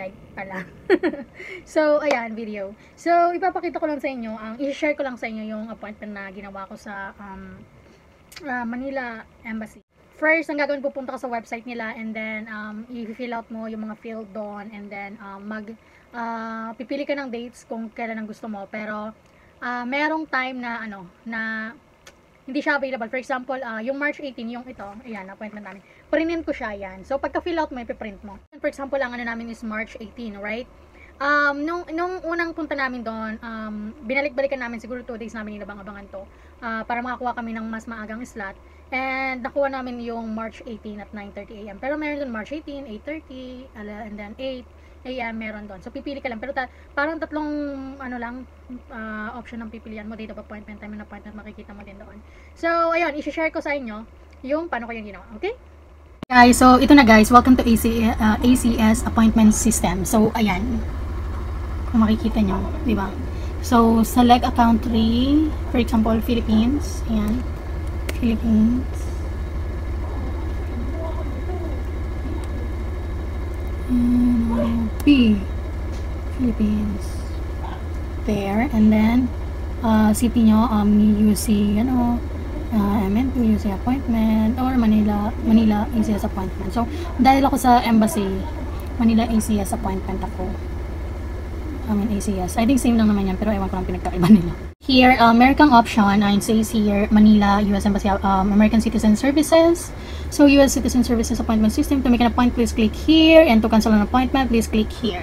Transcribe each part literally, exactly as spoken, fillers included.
website pala. So, ayan, video. So, ipapakita ko lang sa inyo, ang i-share ko lang sa inyo yung appointment na ginawa ko sa um, uh, Manila Embassy. First, ang gagawin, pupunta ka sa website nila and then um, i-fill out mo yung mga field doon and then um, mag uh, pipili ka ng dates kung kailan ang gusto mo. Pero uh, merong time na ano na hindi siya available. For example, uh, yung March eighteen, yung ito, ayan, appointment namin. Printin ko siya, yan. So, pagka-fill out mo, ipiprint mo. For example, ang ano namin is March eighteen, right? Um, nung, nung unang punta namin doon, um, binalik-balikan namin, siguro two days namin inabang-abangan to, uh, para makakuha kami ng mas maagang slot. And nakuha namin yung March eighteen at nine thirty a m Pero meron doon March eighteen, eight thirty, and then eight a m meron doon. So, pipili ka lang. Pero ta parang tatlong ano lang, uh, option ng pipilian mo. Date of appointment, time and appointment, makikita mo din doon. So, ayun, i-share ko sa inyo yung paano ko yung ginawa. Okay? Guys, so ito na guys. Welcome to A C, uh, A C S Appointment System. So, ayan. Kung makikita nyo, di ba? So, select a country. For example, Philippines. Ayan. Philippines. And P. Philippines. There. And then, uh, city nyo, um, U C, ano, uh, M N two, U C appointment, or Manila, Manila A C S appointment. So, dahil ako sa embassy, Manila A C S appointment ako. I mean, A C S. I think same lang naman yan, pero ewan ko lang pinagkaiba nila. Here, uh, American option, uh, it says here, Manila, U S Embassy, um, American Citizen Services. So, U S Citizen Services Appointment System. To make an appointment, please click here. And to cancel an appointment, please click here.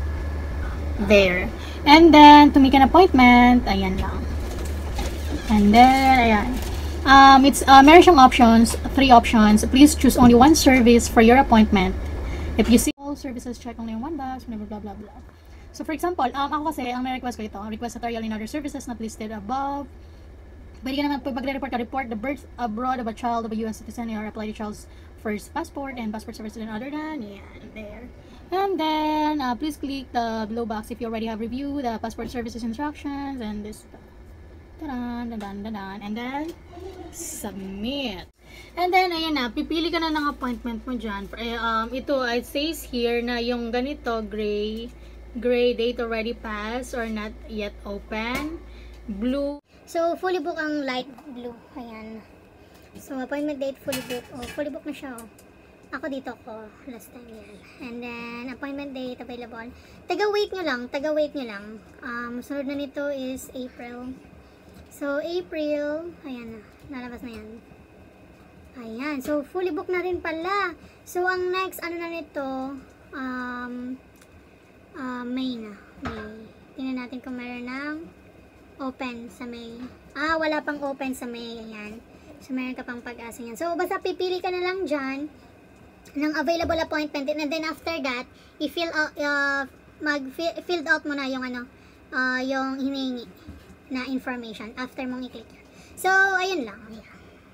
There. And then, to make an appointment, ayan lang. And then, ayan. Um, it's uh, American options, three options. Please choose only one service for your appointment. If you see all services, check only on one box, blah, blah, blah, blah. So, for example, um, ako kasi, ang may request ko ito, request notarial in other services not listed above. Pwede ka naman, pag magre-report ka, report the birth abroad of a child of a U S citizen or apply the child's first passport and passport services and other than, yeah, there. And then, uh, please click the below box if you already have reviewed the passport services instructions and this, tadan, tadan, tadan, and then, submit. And then, ayan na, pipili ka na ng appointment mo dyan. Um, ito, it says here na yung ganito, gray, gray, date already passed or not yet open. Blue. So, fully book ang light blue. Ayan. So, appointment date fully book. Oh, fully book na siya. Oh. Ako dito ko. Last time yan. And then, appointment date available. Taga-wait nyo lang. Taga-wait nyo lang. Um, sunod na nito is April. So, April. Ayan na. Nalabas na yan. Ayan. So, fully book na rin pala. So, ang next, ano na nito, um, Uh, May na. May. Tingnan natin kung meron ng open sa May. Ah, wala pang open sa May. Ayan. So, meron ka pang pag-asa yan. So, basta pipili ka na lang dyan ng available appointment. And then, after that, i-fill out, uh, mag-filled out mo na yung ano, uh, yung hinihingi na information after mong i-click. So, ayun lang. Ayan.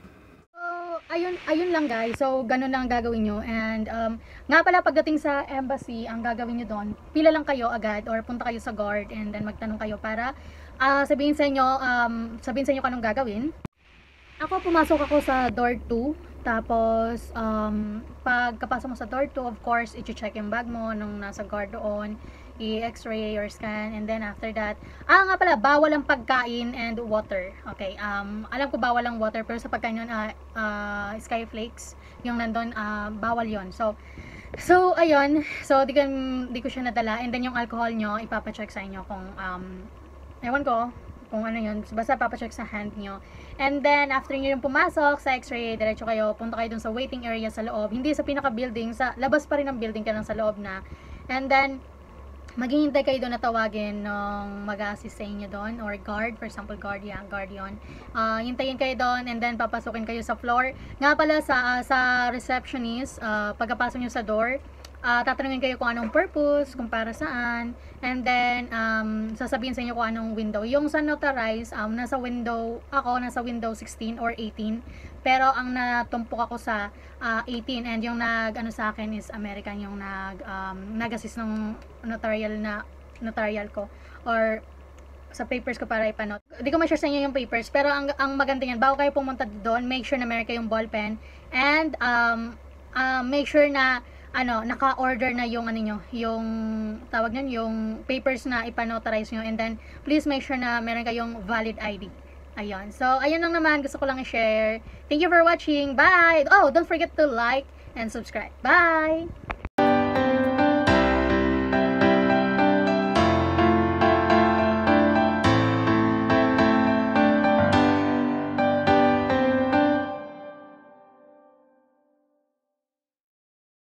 Ayun, ayun lang guys. So, ganun lang ang gagawin nyo. And, um, nga pala pagdating sa embassy, ang gagawin nyo doon, pila lang kayo agad or punta kayo sa guard and then magtanong kayo para uh, sabihin sa inyo, um, sabihin sa inyo kung anong gagawin. Ako, pumasok ako sa door two. Tapos, um, pagkapasok mo sa door two, of course, i-check yung bag mo nung nasa guard doon. I-x-ray or scan, and then after that, ah nga pala, bawal ang pagkain and water. Okay, um, alam ko bawal ang water, pero sa pagkain yun, uh, uh, skyflakes, yung nandun, uh, bawal yon. So, so, ayun, so, di ko, di ko siya nadala, and then yung alcohol nyo, ipapacheck sa inyo kung, um, ewan ko, kung ano yun, basta papacheck sa hand nyo. And then, after nyo yung pumasok sa x-ray, diretso kayo, punta kayo dun sa waiting area sa loob, hindi sa pinaka-building, sa labas pa rin ng building ka lang sa loob na, and then, maghihintay kayo doon na tawagin ng mag-a-assist sa inyo doon or guard, for example guard yan, guard yun. Uh, hintayin kayo doon and then papasukin kayo sa floor. Nga pala sa, uh, sa receptionist, uh, pagkapasok nyo sa door, uh, tatanungin kayo kung anong purpose, kung para saan, and then um, sasabihin sa inyo kung anong window. Yung sa notarized, um, nasa window, ako nasa window sixteen or eighteen, pero ang natumpok ako sa uh, eighteen, and yung nag ano sa akin is American, yung nag um, nag-assist ng notarial na notarial ko or sa papers ko para ipanot. Hindi ko ma-share sa inyo yung papers, pero ang, ang maganda yan, bago kayo pumunta doon, make sure na meron kayong ballpen and um, uh, make sure na ano, naka-order na yung ano nyo, yung tawag nyo, yung papers na ipanotarize nyo, and then please make sure na meron kayong valid I D. Ayun. So, ayun lang naman, gusto ko lang i-share. Thank you for watching. Bye! Oh, don't forget to like and subscribe. Bye!